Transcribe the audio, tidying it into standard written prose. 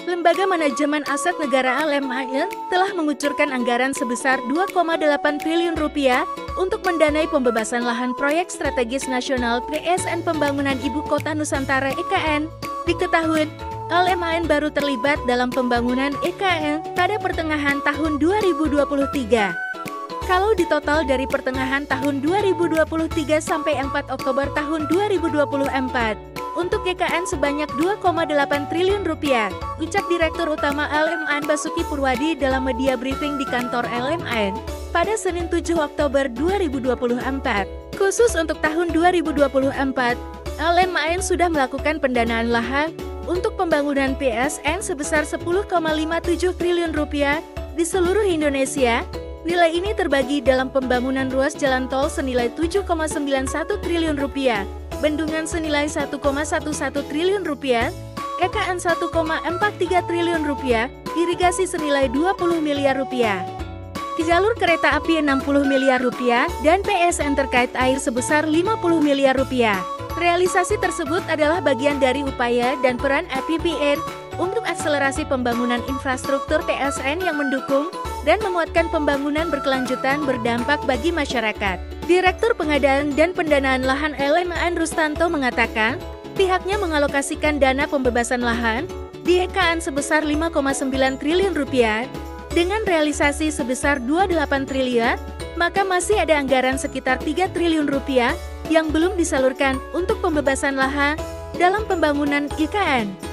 Lembaga Manajemen Aset Negara (LMAN) telah mengucurkan anggaran sebesar 2,8 triliun rupiah untuk mendanai pembebasan lahan proyek strategis nasional PSN Pembangunan Ibu Kota Nusantara (IKN). Diketahui, LMAN baru terlibat dalam pembangunan IKN pada pertengahan tahun 2023. Kalau ditotal dari pertengahan tahun 2023 sampai 4 Oktober tahun 2024, untuk GKN sebanyak 2,8 triliun rupiah, ucap Direktur Utama LMAN Basuki Purwadi dalam media briefing di kantor LMAN pada Senin 7 Oktober 2024. Khusus untuk tahun 2024, LMAN sudah melakukan pendanaan lahan untuk pembangunan PSN sebesar 10,57 triliun rupiah di seluruh Indonesia. Nilai ini terbagi dalam pembangunan ruas jalan tol senilai 7,91 triliun rupiah, bendungan senilai 1,11 triliun rupiah, GKN 1,43 triliun rupiah, irigasi senilai 20 miliar rupiah, jalur kereta api 60 miliar rupiah, dan PSN terkait air sebesar 50 miliar rupiah. Realisasi tersebut adalah bagian dari upaya dan peran APBN untuk akselerasi pembangunan infrastruktur PSN yang mendukung dan menguatkan pembangunan berkelanjutan berdampak bagi masyarakat. Direktur Pengadaan dan Pendanaan Lahan LMAN Rustanto mengatakan, pihaknya mengalokasikan dana pembebasan lahan di IKN sebesar 5,9 triliun rupiah, dengan realisasi sebesar 28 triliun, maka masih ada anggaran sekitar 3 triliun rupiah yang belum disalurkan untuk pembebasan lahan dalam pembangunan IKN.